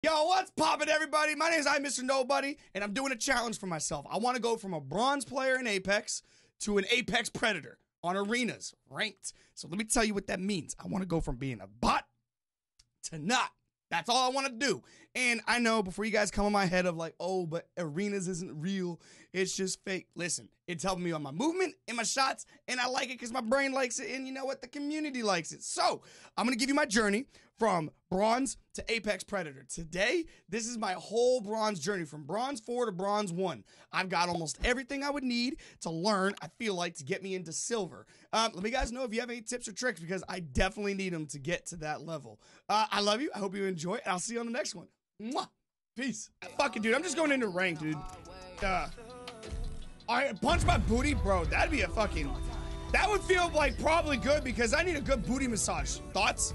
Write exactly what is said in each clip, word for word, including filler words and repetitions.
Yo, what's poppin', everybody? My name is I, Mister Nobody, and I'm doing a challenge for myself. I want to go from a bronze player in Apex to an Apex Predator on arenas, ranked. So let me tell you what that means. I want to go from being a bot to not. That's all I want to do. And I know before you guys come on my head of like, oh, but arenas isn't real. It's just fake. Listen, it's helping me on my movement and my shots, and I like it because my brain likes it, and you know what? The community likes it. So I'm going to give you my journey from bronze to Apex Predator. Today, this is my whole bronze journey from bronze four to bronze one. I've got almost everything I would need to learn, I feel like, to get me into silver. Um, let me guys know if you have any tips or tricks, because I definitely need them to get to that level. Uh, I love you. I hope you enjoy it, and I'll see you on the next one. Mwah. Peace. Fuck it, dude. I'm just going into rank, dude. Uh, all right, punch my booty, bro. That'd be a fucking... That would feel like probably good, because I need a good booty massage. Thoughts?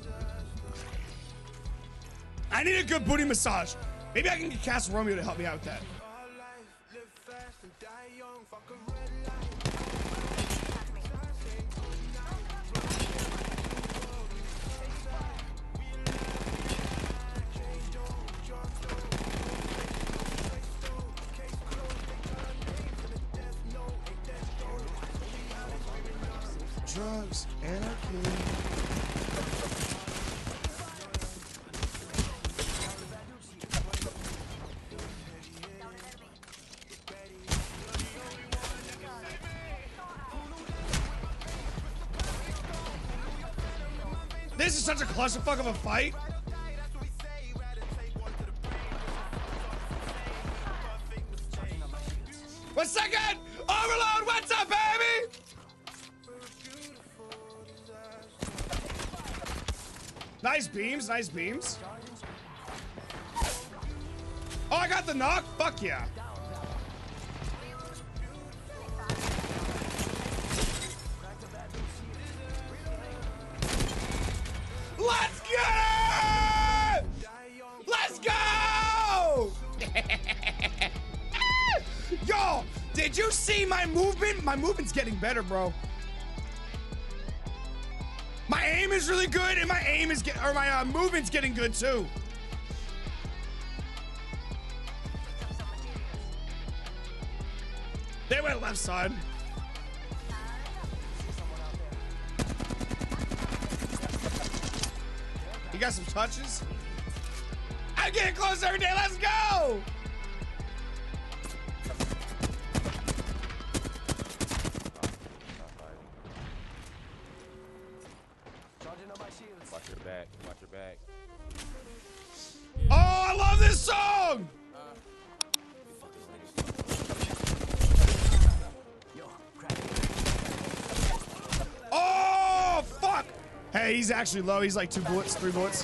I need a good booty massage. Maybe I can get Castle Romeo to help me out with that. Drugs, anarchy. This is such a clusterfuck of a fight. One second! Overload, what's up, baby? Nice beams, nice beams. Oh, I got the knock? Fuck yeah. Let's get it! Let's go! Yo, did you see my movement? My movement's getting better, bro. My aim is really good, and my aim is get, or my uh, movement's getting good too. They went left side. You got some touches? I'm getting close every day. Let's go! Watch your back. Watch your back. Oh, I love this song! Oh, fuck! Hey, he's actually low. He's like two bullets, three bullets.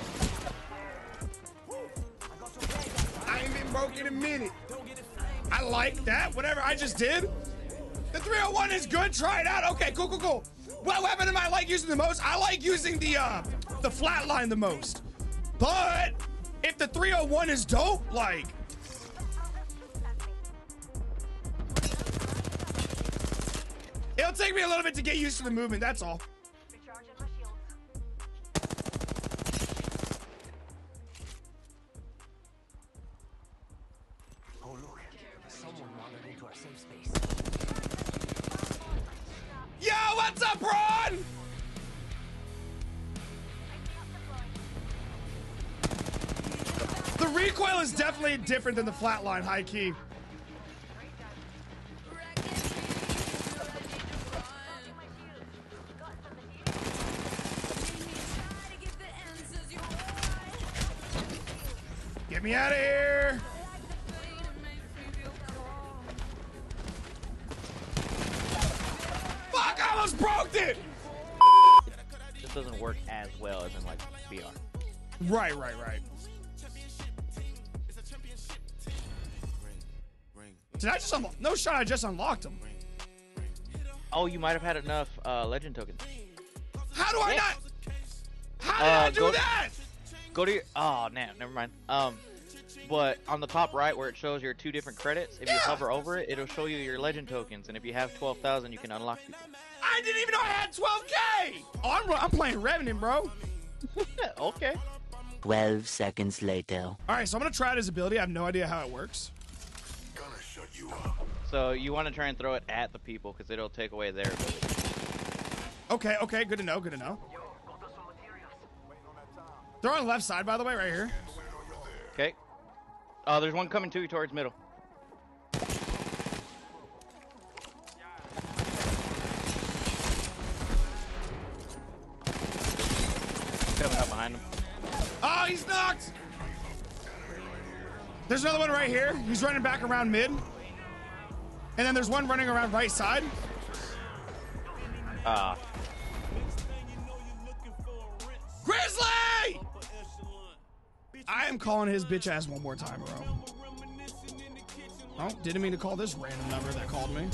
I ain't been broke in a minute. I like that. Whatever I just did. The three oh one is good. Try it out. Okay, cool, cool, cool. What weapon am I like using the most? I like using the uh, the flatline the most. But if the three oh one is dope, like... It'll take me a little bit to get used to the movement, that's all. Oh look, someone wandered into our safe space. Yo, what's up, Ron? The recoil is definitely different than the flatline, high key. Get me out of here. Fuck, I almost broke it. This doesn't work as well as in like V R. Right, right, right. Did I just unlock? No shot, I just unlocked him. Oh, you might have had enough uh, legend tokens. How do I Yeah. not? How did Uh, I do go- that? Go to your. Oh, nah, never mind. Um, but on the top right where it shows your two different credits, if Yeah. you hover over it, it'll show you your legend tokens, and if you have twelve thousand, you can unlock people. I didn't even know I had twelve K. Oh, I'm, I'm playing Revenant, bro. Okay. Twelve seconds later. All right, so I'm gonna try out his ability. I have no idea how it works. Gonna shut you up. So you want to try and throw it at the people because it'll take away their ability. Okay, okay, good to know, good to know. They're on the left side, by the way, right here. Okay. Oh, there's one coming to you towards middle. Coming up behind him. Oh, he's knocked! There's another one right here. He's running back around mid. And then there's one running around right side. Ah. Grizzly! I am calling his bitch ass one more time, bro. Oh, didn't mean to call this random number that called me.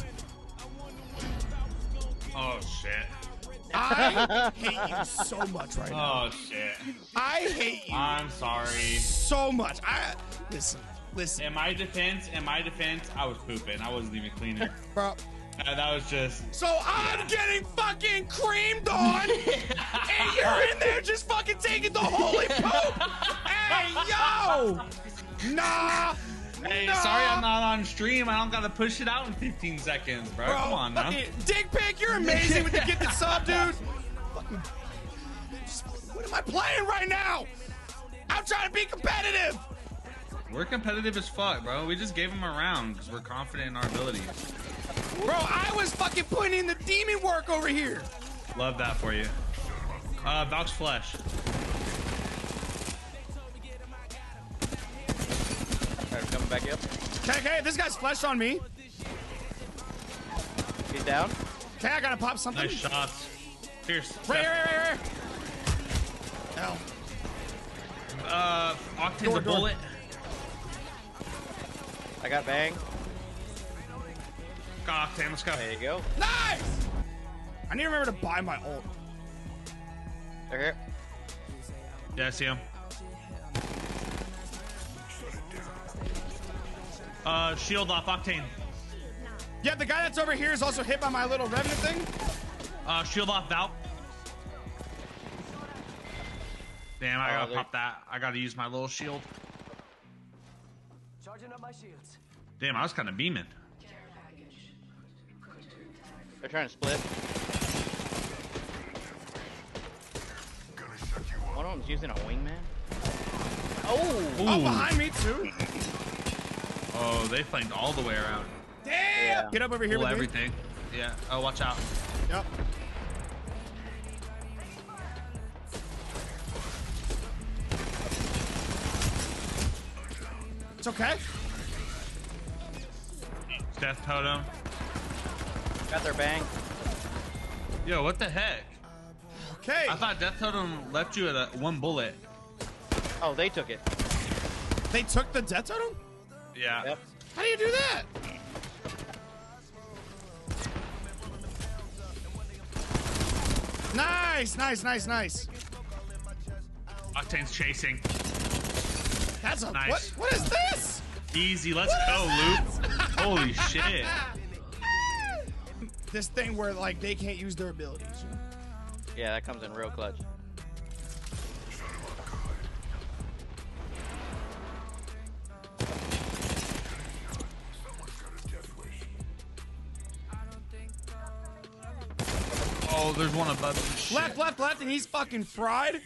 Oh shit. I hate you so much right now. Oh shit. I hate you I'm sorry. so much. I listen, listen, In my defense, in my defense, I was pooping. I wasn't even cleaning. bro. Uh, that was just. So I'm getting fucking creamed on, and you're in there just fucking taking the holy poop. Hey, yo! Nah. Hey, nah. sorry I'm not on stream. I don't gotta push it out in fifteen seconds, bro. Bro, Come on now. fucking dick pic, you're amazing with the gifted sub, dude. Fucking, what am I playing right now? I'm trying to be competitive. We're competitive as fuck, bro. We just gave him a round because we're confident in our abilities. Bro, I was fucking putting in the demon work over here. Love that for you. Uh, Valk's flesh. Alright, coming back up. Okay, okay, this guy's flesh on me. He's down. Okay, I gotta pop something. Nice shots. Fierce. Right here, right here, right here. Hell. Uh, Octane's Door, a door. bullet. I got bang. Got Octane, let's go. There you go. Nice! I need to remember to buy my ult. They're here. Yeah, I see him. Uh, shield off, Octane. Yeah, the guy that's over here is also hit by my little revenant thing. Uh, shield off, Valk. Damn, I Oh, gotta they- pop that. I gotta use my little shield. Charging up my shields. Damn, I was kind of beaming. They're trying to split. One of them's using a wingman. Oh! Oh, Ooh. behind me too. Oh, they flanked all the way around. Damn! Yeah. Get up over here Pull with me. everything. Yeah. Oh, watch out. Yep. It's okay. Death totem. Got their bang. Yo, what the heck? Okay. I thought Death Totem left you at a one bullet. Oh, they took it. They took the death totem? Yeah. Yep. How do you do that? Nice, nice, nice, nice. Octane's chasing. That's a Nice. what? What is this? Easy. Let's What go, is Luke. Holy shit. This thing where like they can't use their abilities. Yeah, that comes in real clutch. Oh, there's one above you. Shit. Left, left, left, and he's fucking fried.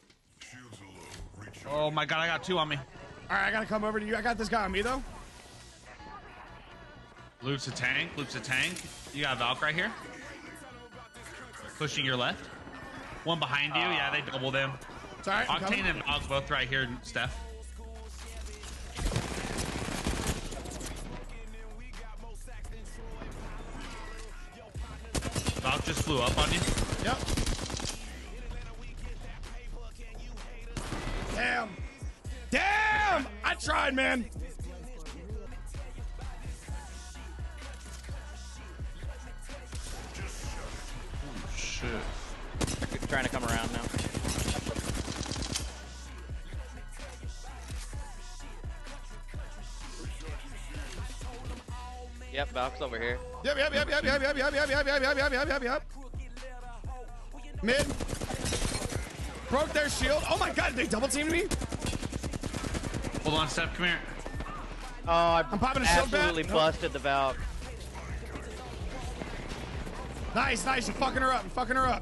Oh my god, I got two on me. All right, I gotta come over to you. I got this guy on me though. Luke's a tank. Luke's a tank. You got a Valk right here. Pushing your left. One behind you. Yeah, they doubled him. It's all right. I'm coming. Octane and Valk both right here, Steph. Valk just flew up on you. Yep. Damn. Damn! I tried, man. Shit. They're trying to come around now. Yep, Valk's over here. Yep, yep, yep, yep, yep, yep, yep, yep, yep, yep, yep, yep, yep, yep, yep. Mid. Broke their shield. Oh my god, they double teamed me. Hold on, Steph. Come here. Oh, I I'm popping a shield back. absolutely busted the Valk. Nice, nice. You're fucking her up. You're fucking her up.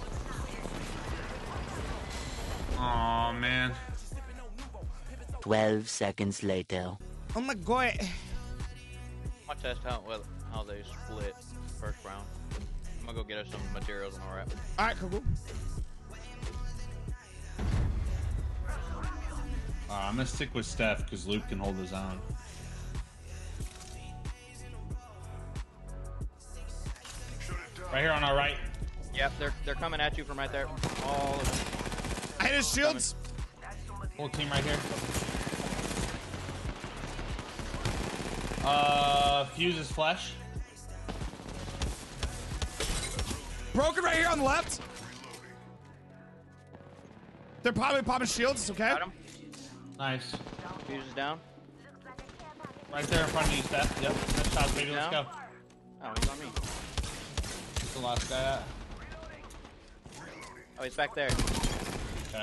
Oh man. Twelve seconds later. Oh my god. I'm gonna test how well how they split first round. I'm gonna go get us some materials and all right. All right, cool. cool. Uh, I'm gonna stick with Steph because Luke can hold his own. Right here on our right. Yep, they're they're coming at you from right there. All of them. I hit his shields. Whole team right here. Uh, Fuse is flesh. Broken right here on the left. They're probably popping shields. It's okay. Got him. Nice. Fuse is down. Right there in front of you, Steph. Yep. Nice shot, baby. Let's go. Down. Oh, he's on me. Where's the last guy at? Oh, he's back there. Okay.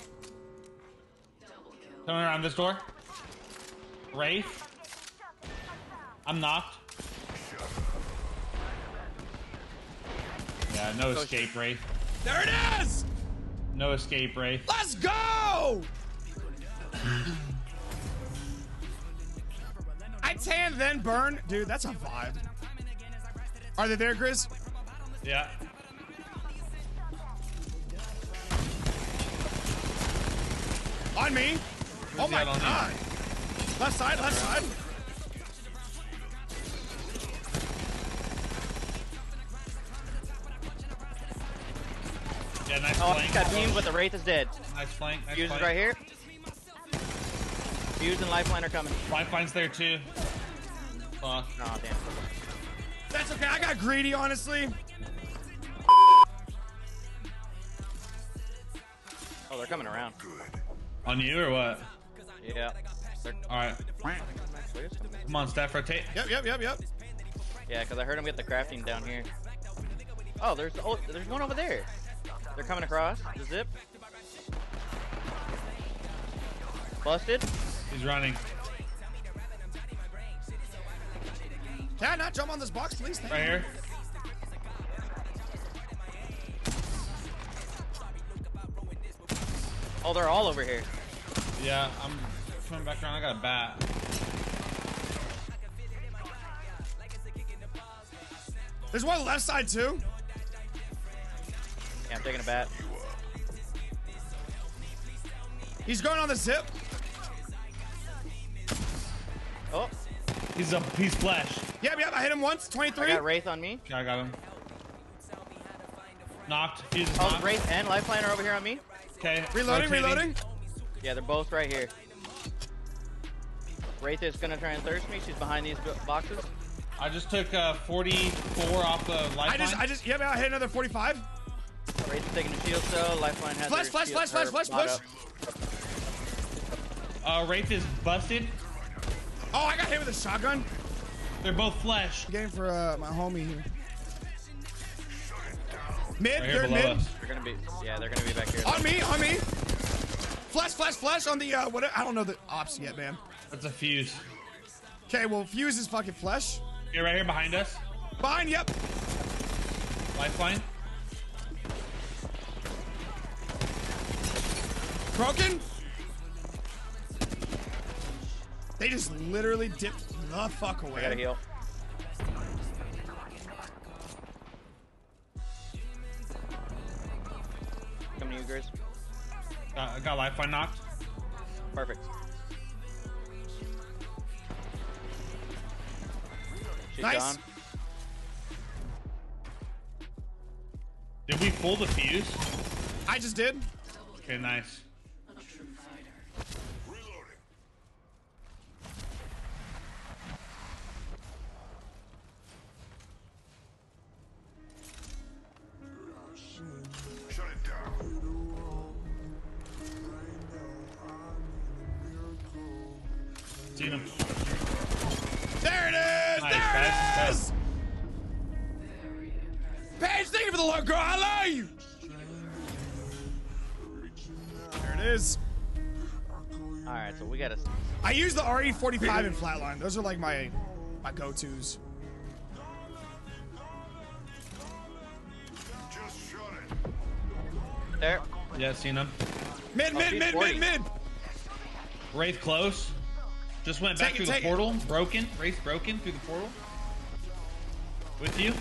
Coming around this door. Wraith. I'm knocked. Yeah, no escape, Wraith. There it is. No escape, Wraith. Let's go. I tan then burn. Dude, that's a vibe. Are they there, Grizz? Yeah. On me. Oh my the other god. Left side, left side. Yeah, nice Oh, flank. he's got beams, but the Wraith is dead. Nice flank. Nice Fuse is flank. right here. Fuse and Lifeline are coming. Lifeline's there too. Fuck. Oh, damn. That's okay. I got greedy, honestly. Oh, they're coming around. On you or what? Yeah. They're, All right. Come on, Steph, rotate. Yep, yep, yep, yep. yeah, because I heard him get the crafting down here. Oh, there's oh, there's one over there. They're coming across the zip. Busted. He's running. Can I not jump on this box, please? Thank Right you. here. Oh, they're all over here. Yeah, I'm coming back around. I got a bat. There's one left side too. Yeah, I'm taking a bat. He's going on the zip. Oh, He's a he's flesh. Yep, yep. I hit him once. I twenty-three. got Wraith on me. Yeah, I got him. Knocked. Fuse is Oh, knocked. Wraith and Lifeline are over here on me. Okay. Reloading, rotating. reloading. Yeah, they're both right here. Wraith is gonna try and thirst me. She's behind these bo- boxes. I just took uh, forty-four off the lifeline. I just, I just, yep, I hit another forty-five. Wraith is taking a shield cell. Lifeline has Flash, her flash, shield- flash, her flash, flash, motto. Uh, Wraith is busted. Oh, I got hit with a shotgun. They're both flesh. Game for uh, my homie here. Mid, Right here third below mid. us. They're gonna be, yeah, they're gonna be back here. On me, on me. Flash, flash, flash on the, uh, what, I don't know the ops yet, man. That's a fuse. Okay, well, Fuse is fucking flesh. You're right here behind us. Fine, yep. Lifeline. Broken. They just literally dipped the fuck away. I gotta heal. Coming to you, Grizz. Uh, I got lifeline knocked. Perfect. She's Nice. gone. Did we pull the fuse? I just did. Okay, nice. Shut it down. Seen him. There it is. Nice, there guys. it is. Paige, thank you for the love, girl. I love you. is. All right, so we gotta. I use the R E forty-five and flatline. Those are like my my go-tos. Just shut it. There. Yeah, seen him. Mid, Oh, mid, she's mid, forty. mid, mid. Wraith close. Just went back Take it, through the take it. portal. Broken. Wraith broken through the portal. With you.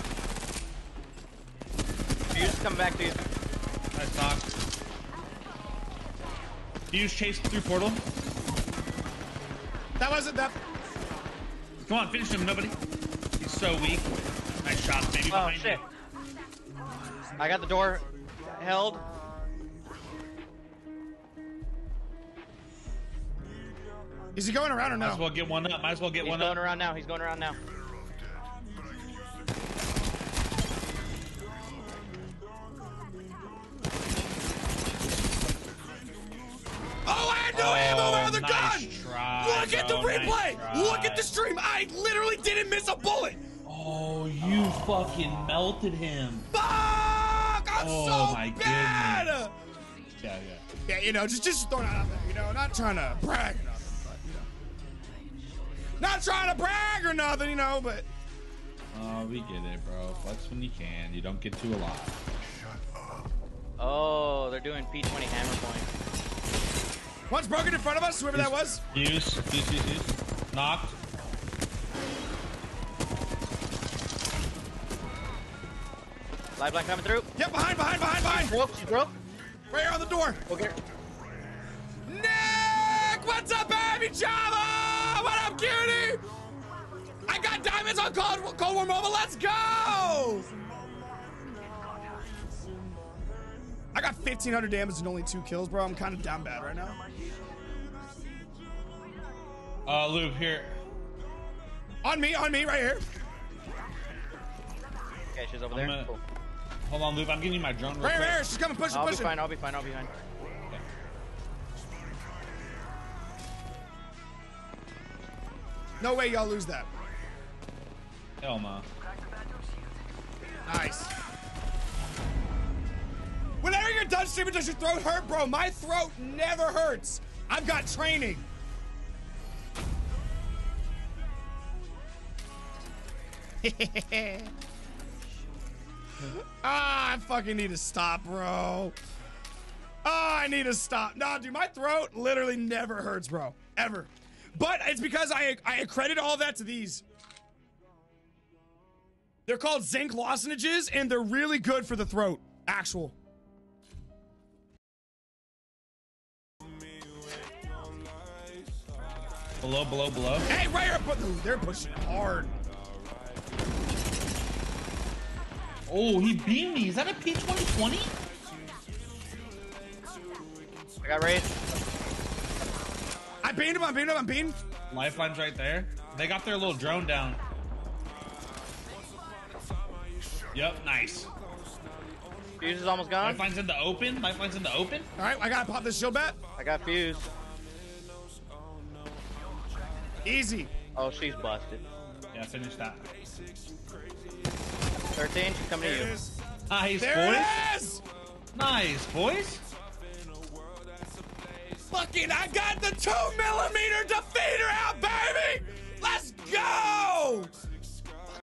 Fuse coming back to you. Nice talk. Fuse chased through portal. That wasn't that. Come on, finish him, nobody. He's so weak. Nice shot, baby. Oh Behind shit! you. I got the door held. Is he going around or Might as no? well get one up. Might as well get He's one going up. around now. He's going around now. Oh, I had no Oh, ammo out of the nice gun. try, Look at the bro, nice replay. try. Look at the stream. I literally didn't miss a bullet. Oh, you fucking melted him. Fuck! I'm Oh, so my bad. goodness. Yeah, yeah. Yeah, you know, just just throwing it out there. You know, not trying to brag or nothing, but you know, not trying to brag or nothing. You know, but Oh, we get it, bro. Flex when you can. You don't get too alive. Oh, they're doing P twenty hammer point. one's broken in front of us. Whoever that was. Fuse. Fuse, fuse, fuse. Knocked. Lifeline coming through. Yep, behind, behind, behind, behind. Broke. She broke. Right here on the door. Okay. Nick, what's up, baby Java? What up, cutie? I got diamonds on Cold, Cold War Mobile. Let's go! I got fifteen hundred damage and only two kills, bro. I'm kind of down bad right now. Uh, Luke, here. On me, on me, right here. Okay, she's over I'm there. gonna- Cool. Hold on, Luke. I'm giving you my drone real Right here, quick. right here. She's coming, pushing, I'll be pushing. fine. I'll be fine. I'll be fine. No way y'all lose that. Hell no. Nice. Whenever you're done streaming, does your throat hurt, bro? My throat never hurts. I've got training. Ah, I fucking need to stop, bro. Oh, I need to stop. Nah, dude, my throat literally never hurts, bro. Ever. But it's because I I accredit all that to these. They're called zinc lozenges, and they're really good for the throat. Actual. Below, below, below. Hey, right here, but ooh, they're pushing hard. Oh, he beamed me. Is that a P twenty twenty? I got raised. I beamed him, I beamed him, I'm beamed. Lifeline's right there. They got their little drone down. Yep, nice. Fuse is almost gone. Lifeline's in the open. Lifeline's in the open. All right, I gotta pop this shield bat. I got fuse. Easy. Oh, she's busted. Yeah, finish that. thirteen, she's coming to you. Nice, There boys. it is. Nice, boys. Fucking, I got the two millimeter defeater out, baby. Let's go.